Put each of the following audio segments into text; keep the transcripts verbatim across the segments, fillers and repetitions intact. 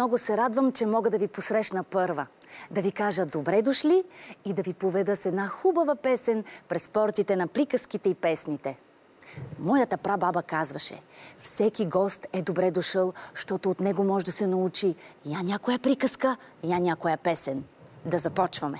Много се радвам, че мога да ви посрещна първа. Да ви кажа добре дошли и да ви поведа с една хубава песен през портите на приказките и песните. Моята прабаба казваше: всеки гост е добре дошъл, защото от него може да се научи я някоя приказка, я някоя песен. Да започваме!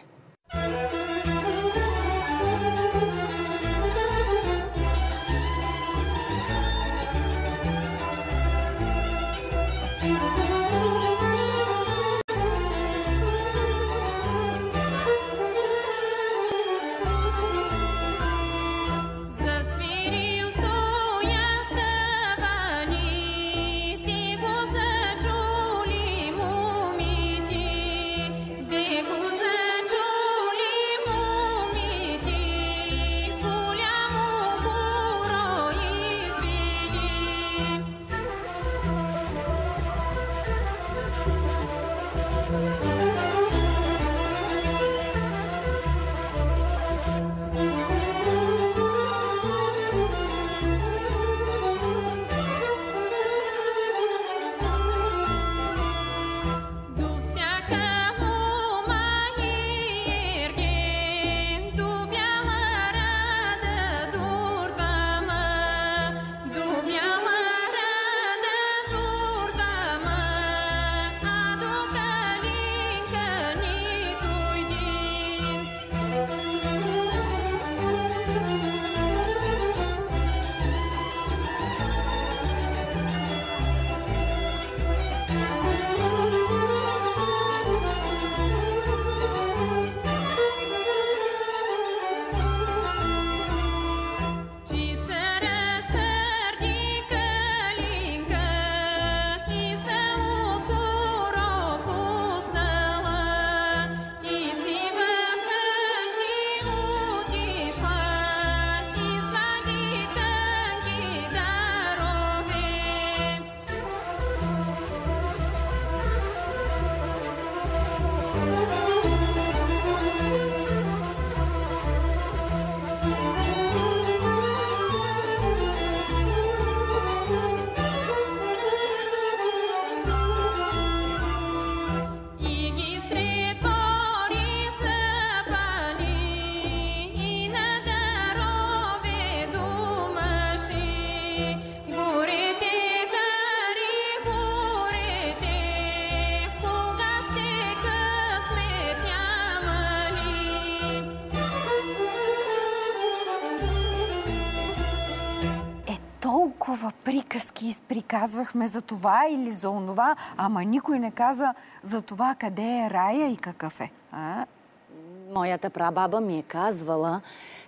Толкова приказки изприказвахме за това или за онова, ама никой не каза за това къде е рая и какъв е. А? Моята прабаба ми е казвала,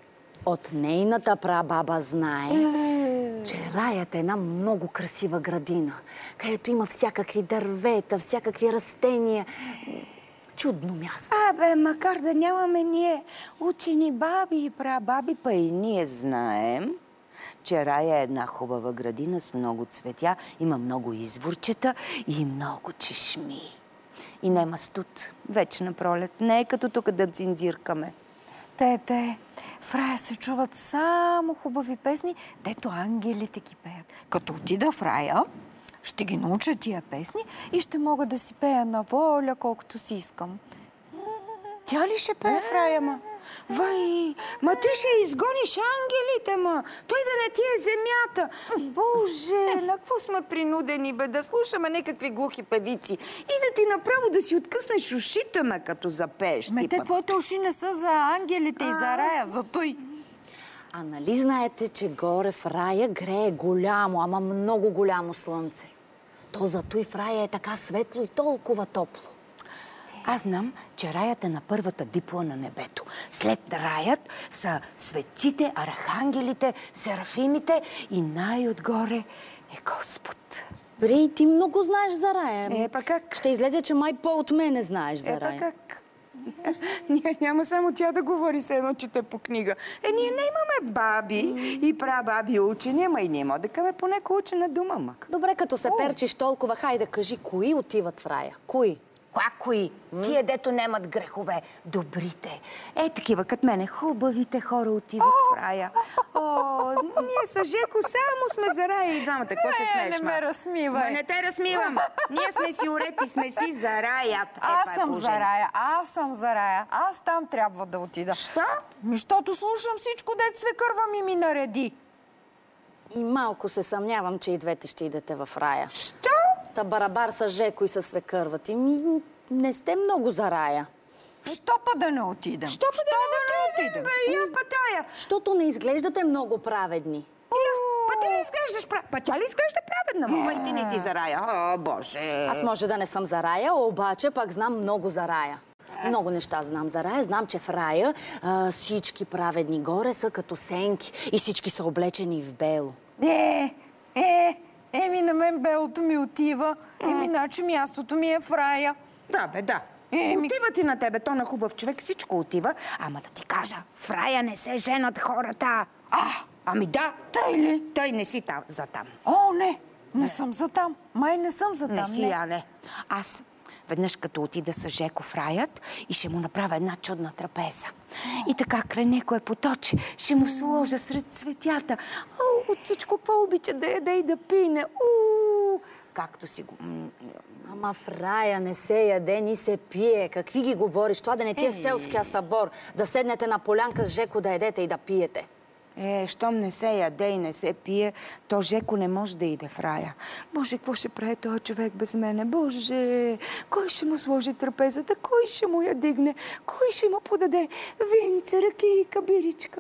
от нейната прабаба знае, е... че раят е една много красива градина, където има всякакви дървета, всякакви растения. Чудно място. Абе, макар да нямаме ние учени баби и прабаби, па и ние знаем, че рая е една хубава градина с много цветя, има много изворчета и много чешми. И нема студ. Вечна пролет. Не е като тук да цинзиркаме. Те, те, в рая се чуват само хубави песни, дето ангелите ги пеят. Като отида в рая, ще ги науча тия песни и ще мога да си пея на воля, колкото си искам. Тя ли ще пее в рая, ма? Вай, ма ти ще изгониш ангелите, ма! Той да не ти е земята! Боже, на какво сме принудени, бе, да слушаме някакви глухи певици и да ти направо да си откъснеш ушите, ме, като запееш. Ме, те твоите уши не са за ангелите и за рая, за той. А нали знаете, че горе в рая грее голямо, ама много голямо слънце? То зато и в рая е така светло и толкова топло. Аз знам, че раят е на първата дипла на небето. След раят са светците, архангелите, серафимите и най-отгоре е Господ. Бре, и ти много знаеш за рая. Е, па как? Ще излезе, че май по от мене знаеш за е, рая. Е, па как? Ние няма само тя да говори се едно, чете по книга. Е, ние не имаме баби mm. и прабаби учени, ама и ние може да каме по някоя учена дума, мак. Добре, като се О. перчиш толкова, хайде кажи, кои отиват в рая? Кои? Какои? Тие, дето немат грехове. Добрите. Е, такива като мене. Хубавите хора отиват в рая. О, ние с Жеко само сме за рая и двамата. Какво се смееш, не ме разсмивай. Ма не те разсмивам. Ние сме си урети, сме си за раят. Е, Аз това е съм за положение. рая, аз съм за рая. Аз там трябва да отида. Що? Ми, защото слушам всичко, дет свекърва ми ми нареди. И малко се съмнявам, че и двете ще идете в рая. Що? Та барабар с Жеко и с свекърва ти. Ми, не сте много за рая. Що па да не отидем? Що па да не отидем, бе? Я пътая. Щото не изглеждате много праведни. Па ти ли изглеждаш праведна? Па тя ли изглежда праведна? Мама, и ти не си за рая. О, Боже. Аз може да не съм за рая, обаче пак знам много за рая. Много неща знам за рая. Знам, че в рая а, всички праведни горе са като сенки и всички са облечени в бело. Е, е, еми на мен белото ми отива. Еми, значи мястото ми е в рая. Да, бе, да. Еми- Отива ти на тебе, то на хубав човек всичко отива. Ама да ти кажа, в рая не се женат хората. А, ами да. Тъй ли? Тъй не си там, за там. О, не, не съм за там. Май не съм за там. Не си, я не. Аз веднъж като отида с Жеко в раят и ще му направя една чудна трапеза. И така край некое поточе ще му сложа сред цветята. О, от всичко какво обича да яде и да пине. У, както си го... м, Ама в рая не се яде, ни се пие. Какви ги говориш? Това да не ти е селския събор. Да седнете на полянка с Жеко да едете и да пиете. Е, щом не се яде и не се пие, то Жеко не може да иде в рая. Боже, какво ще прави този човек без мене? Боже, кой ще му сложи трапезата? Кой ще му я дигне? Кой ще му подаде винце, ръки и кабиричка?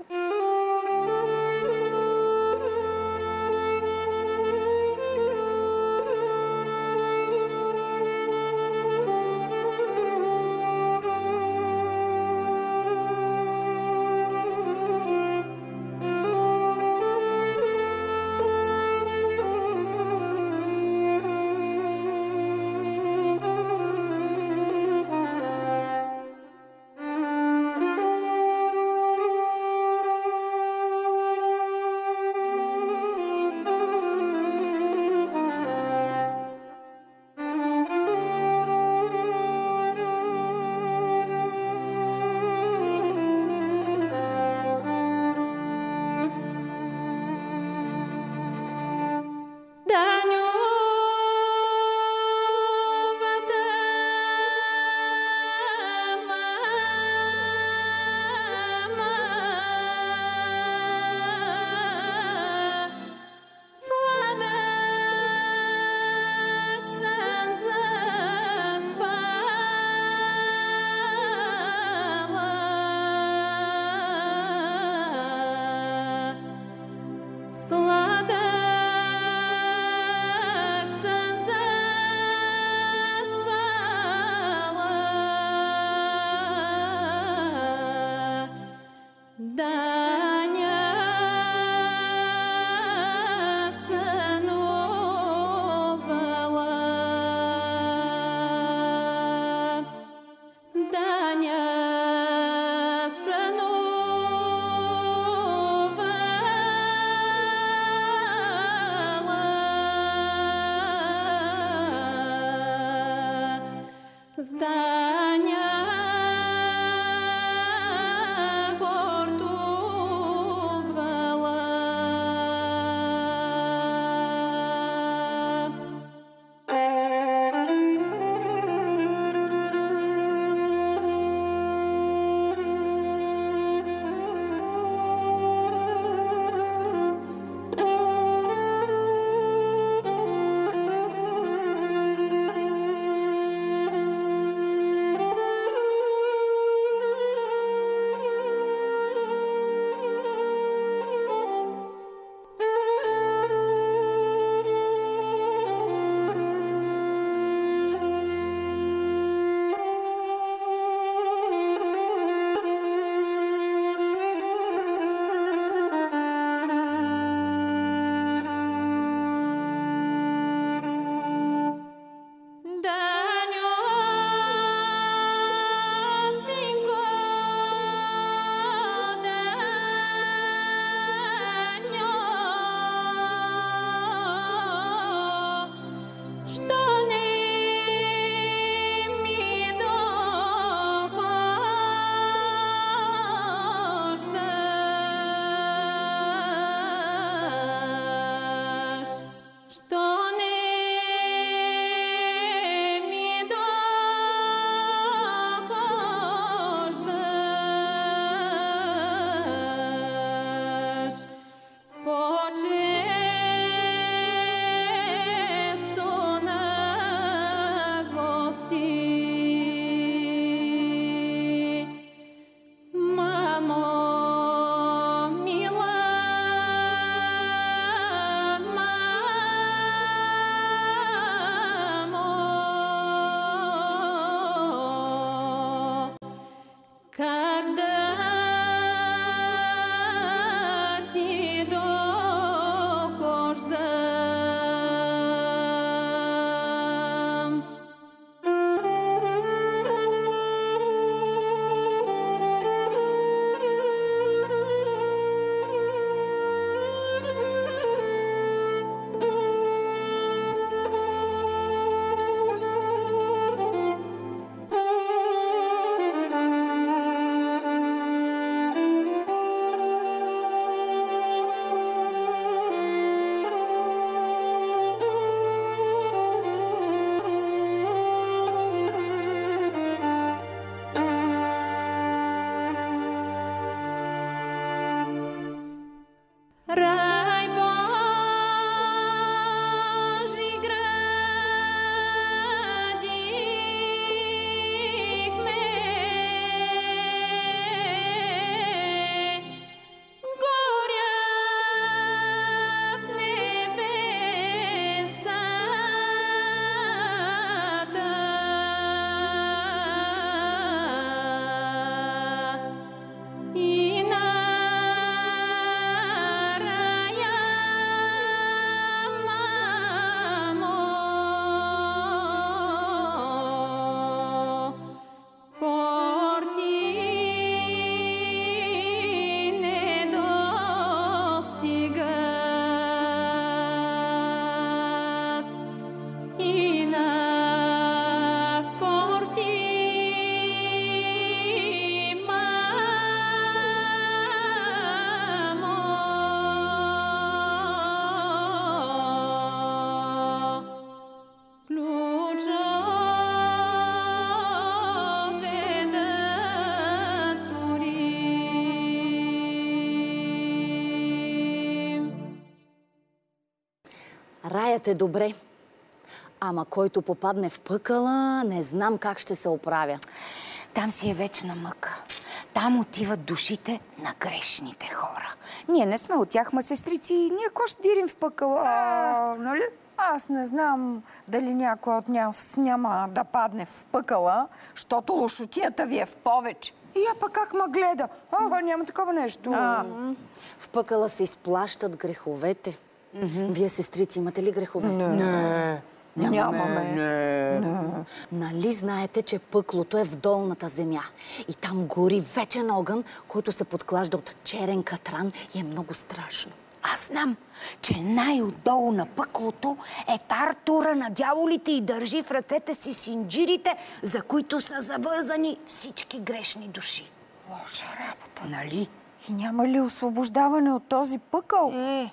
Рай Божи градихме, горят небесата и на рая, мамо, порти не достигат и на порти, мамо, ключове да турим. Раят е добре, ама който попадне в пъкъла, не знам как ще се оправя. Там си е вечна мъка. Там отиват душите на грешните хора. Ние не сме от тях, ма сестрици, ние ко ще дирим в пъкъла, а, нали? Аз не знам дали някой от нас няма да падне в пъкъла, защото лошотията ви е в повече. И я пък как ма гледа? Ага, няма такова нещо. А, В пъкъла се изплащат греховете. Вие, сестрици, имате ли грехове? Не. Нямаме. Нали знаете, че пъклото е в долната земя и там гори вечен огън, който се подклажда от черен катран и е много страшно. Аз знам, че най-отдолу на пъклото е тартура на дяволите и държи в ръцете си синджирите, за които са завързани всички грешни души. Лоша работа. Нали? И няма ли освобождаване от този пъкъл? Е,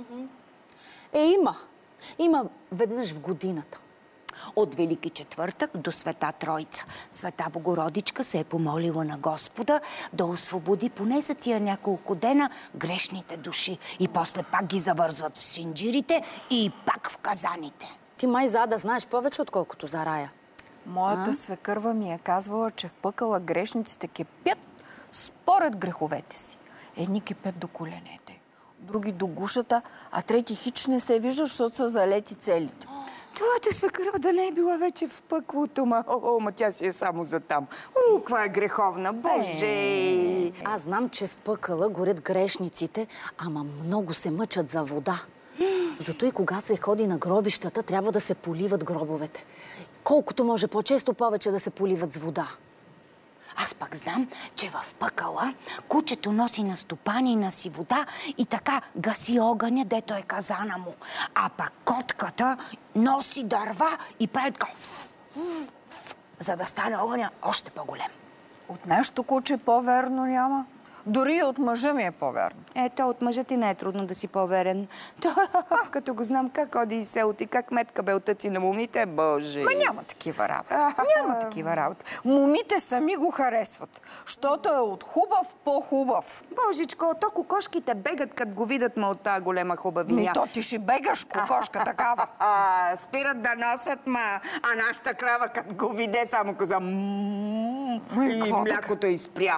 Е, има. Има веднъж в годината. от Велики четвъртък до Света Троица. Света Богородичка се е помолила на Господа да освободи поне за тия няколко дена грешните души. И после пак ги завързват в синджирите и пак в казаните. Ти май за да знаеш повече, отколкото за рая. Моята свекърва ми е казвала, че в пъкъла грешниците кипят според греховете си. Едни кипят до коленете, други до гушата, а трети хич не се вижда, защото са залети целите. Твоята свекърва да не е била вече в пъклото, ма, о, ма тя си е само за там. О, каква е греховна, Боже! Аз знам, че в пъкъла горят грешниците, ама много се мъчат за вода. Зато и когато се ходи на гробищата, трябва да се поливат гробовете. Колкото може по-често повече да се поливат с вода. Аз пак знам, че в пъкъла кучето носи на стопанина си вода и така гаси огъня, дето е казана му. А пак котката носи дърва и прави така ф, ф, ф, за да стане огъня още по-голем. От нашето куче по-верно няма. Дори и от мъжа ми е по-верно. Ето, от мъжа ти не е трудно да си по-верен. Като го знам как ходи и селото и как метка белтъци на момите, Боже! Ма няма такива работи. Няма такива работи. Момите сами го харесват, защото е от хубав по-хубав. Божичко, то кокошките бегат, като го видят ма от тази голема хубавиня. Ми то ти ще бегаш, кокошка такава. А, спират да носят, ма, а нашата крава, като го виде, само каза и какво млякото изпря.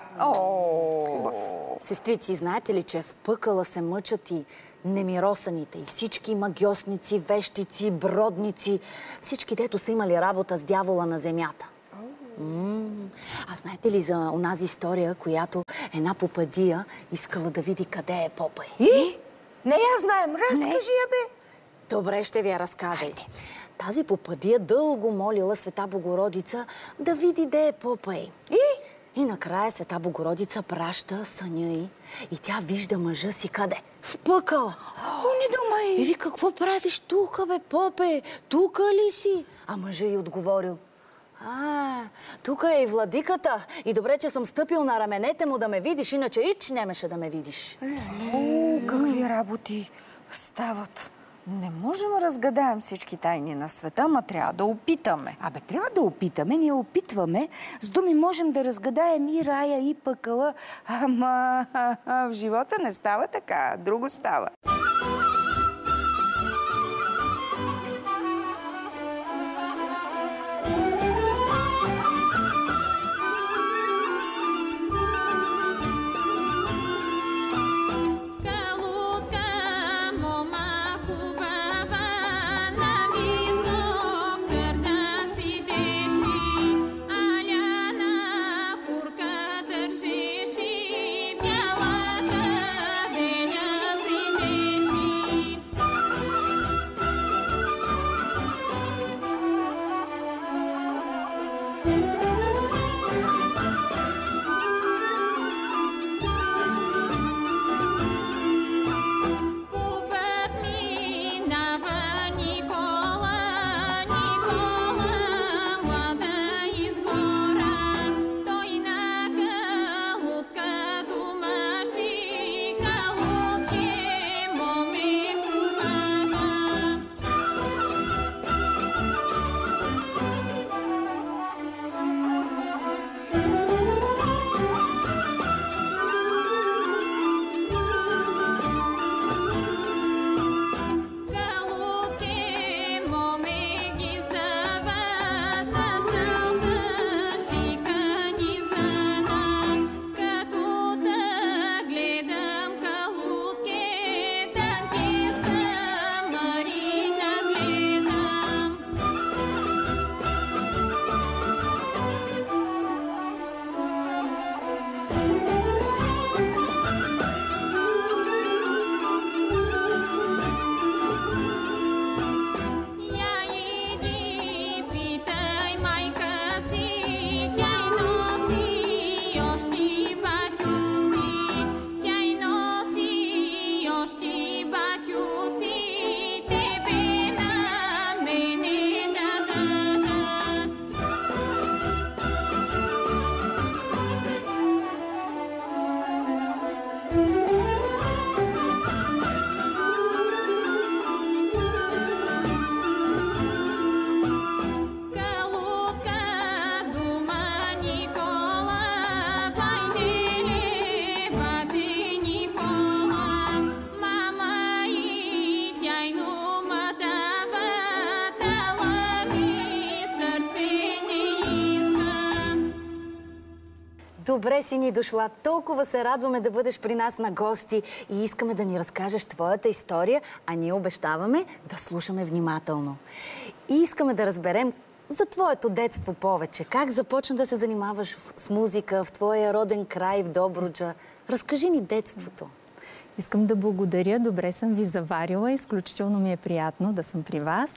Сестрици, знаете ли, че в пъкъла се мъчат и немиросаните, и всички магьосници, вещици, бродници, всички, дето са имали работа с дявола на земята. М-м. А знаете ли за онази история, която една попадия искала да види къде е Попай? И? Не я знаем. Разкажи я, бе. Добре, ще ви я разкажа. Тази попадия дълго молила Света Богородица да види де е Попай. И? И накрая Света Богородица праща съня й и тя вижда мъжа си къде? В пъкъла. О, не думай! И ви, какво правиш тука, бе, Попе? Тука ли си? А мъжа й отговорил: а, тука е и владиката. И добре, че съм стъпил на раменете му да ме видиш, иначе ич немеше да ме видиш. О, какви работи стават Не можем да разгадаем всички тайни на света, ама трябва да опитаме. Абе, трябва да опитаме, ние опитваме. С думи можем да разгадаем и рая, и пъкъла. Ама в живота не става така, друго става. Добре си ни дошла. Толкова се радваме да бъдеш при нас на гости и искаме да ни разкажеш твоята история, а ние обещаваме да слушаме внимателно. И искаме да разберем за твоето детство повече. Как започна да се занимаваш с музика в твоя роден край, в Добруджа? Разкажи ни детството. Искам да благодаря. Добре съм ви заварила. Изключително ми е приятно да съм при вас.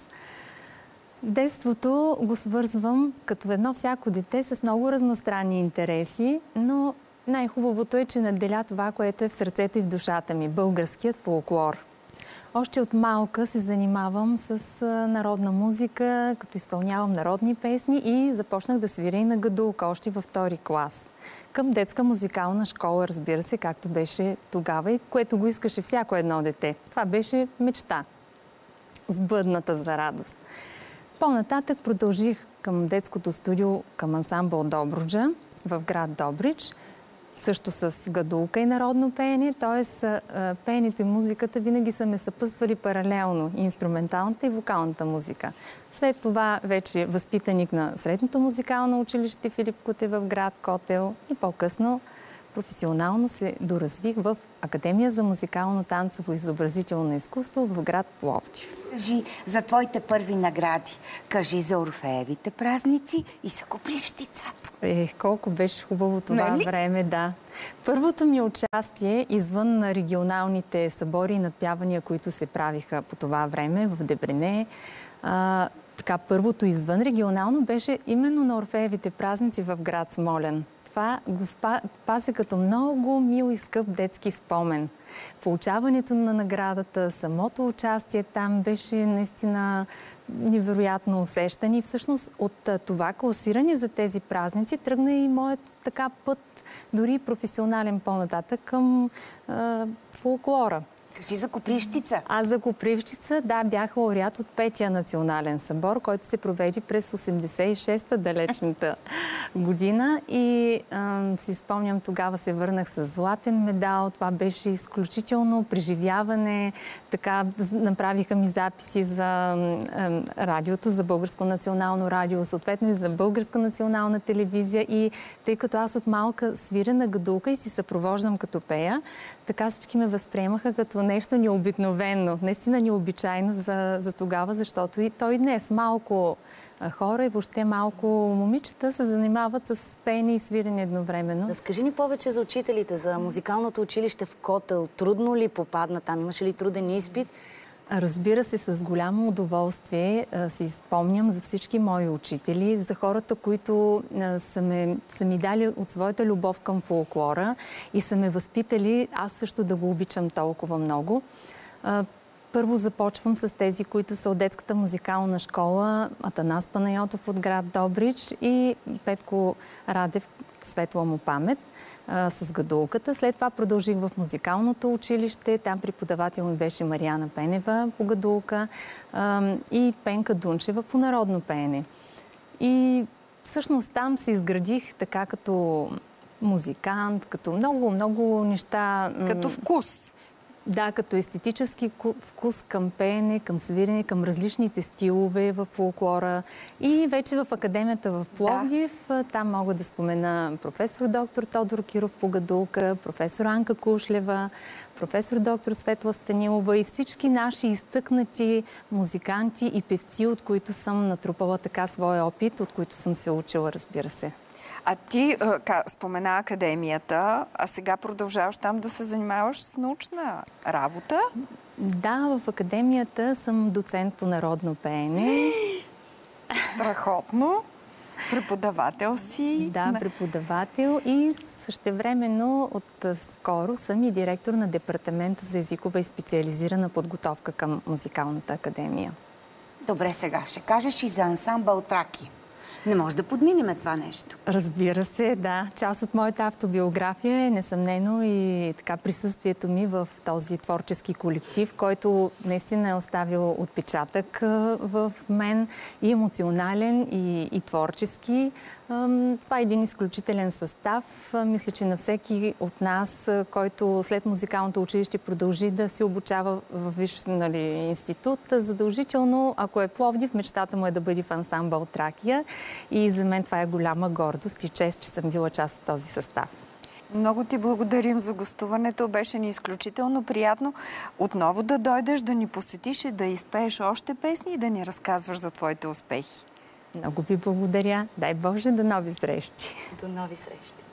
Детството го свързвам като едно всяко дете с много разностранни интереси, но най-хубавото е, че надделя това, което е в сърцето и в душата ми – българският фолклор. Още от малка се занимавам с народна музика, като изпълнявам народни песни и започнах да свиря и на гадулка още във втори клас. Към детска музикална школа, разбира се, както беше тогава и което го искаше всяко едно дете. Това беше мечта, сбъдната за радост. По-нататък продължих към детското студио към ансамбъл Добруджа в град Добрич, също с гадулка и народно пеене, т.е. пеенето и музиката винаги са ме съпътствали паралелно, инструменталната и вокалната музика. След това вече възпитаник на Средното музикално училище Филип Кутев в град Котел и по-късно професионално се доразвих в Академия за музикално-танцово изобразително изкуство в град Пловдив. Кажи за твоите първи награди. Кажи за Орфеевите празници и за Копривщица. Ех, колко беше хубаво това Нали? време, да. Първото ми участие извън на регионалните събори и надпявания, които се правиха по това време в Дебрене, а, така, първото извън регионално беше именно на Орфеевите празници в град Смолян. Това го пази като много мил и скъп детски спомен. Получаването на наградата, самото участие там беше наистина невероятно усещане. И всъщност от това класиране за тези празници тръгна и моят така път, дори професионален по-нататък към е, фолклора. Кажи за Копривщица. Аз за Копривщица, да, бях лауреат от петия национален събор, който се проведе през осемдесет и шеста далечната година. И а, си спомням, тогава се върнах с златен медал. Това беше изключително преживяване. Така направиха ми записи за а, радиото, за Българско национално радио, съответно и за Българска национална телевизия. И тъй като аз от малка свиря на гадулка и си съпровождам като пея, така всички ме възприемаха като нещо необикновено, наистина необичайно за, за тогава, защото и той днес малко хора и въобще малко момичета се занимават с пеене и свирене едновременно. Разкажи ни повече за учителите, за музикалното училище в Котел. Трудно ли попадна там? Имаше ли труден изпит? Разбира се, с голямо удоволствие си спомням за всички мои учители, за хората, които са, ме, са ми дали от своята любов към фолклора и са ме възпитали аз също да го обичам толкова много. Първо започвам с тези, които са от детската музикална школа, Атанас Панайотов от град Добрич и Петко Радев, светла му памет, с гадулката. След това продължих в музикалното училище. Там преподавател ми беше Мариана Пенева по гадулка и Пенка Дунчева по народно пеене. И всъщност там се изградих така като музикант, като много, много неща. Като вкус. Да, като естетически вкус към пеене, към свирене, към различните стилове в фолклора. И вече в Академията в Пловдив, да. Там мога да спомена професор доктор Тодор Киров по гадулка, професор Анка Кушлева, професор доктор Светла Станилова и всички наши изтъкнати музиканти и певци, от които съм натрупала така своя опит, от които съм се учила, разбира се. А ти ка, спомена Академията, а сега продължаваш там да се занимаваш с научна работа? Да, в Академията съм доцент по народно пеене. Страхотно! Преподавател си. Да, преподавател и същевременно от скоро съм и директор на Департамента за езикова и специализирана подготовка към Музикалната академия. Добре, сега ще кажеш и за ансамбъл Траки. Не може да подминем това нещо. Разбира се, да. Част от моята автобиография е несъмнено и така присъствието ми в този творчески колектив, който наистина е оставил отпечатък в мен и емоционален, и, и творчески. Това е един изключителен състав. Мисля, че на всеки от нас, който след музикалното училище продължи да се обучава в висш, нали, институт, задължително, ако е Пловдив, мечтата му е да бъде в ансамбъл Тракия. И за мен това е голяма гордост и чест, че съм била част от този състав. Много ти благодарим за гостуването. Беше ни изключително приятно отново да дойдеш, да ни посетиш и да изпееш още песни и да ни разказваш за твоите успехи. Много ви благодаря. Дай Боже, до нови срещи. До нови срещи.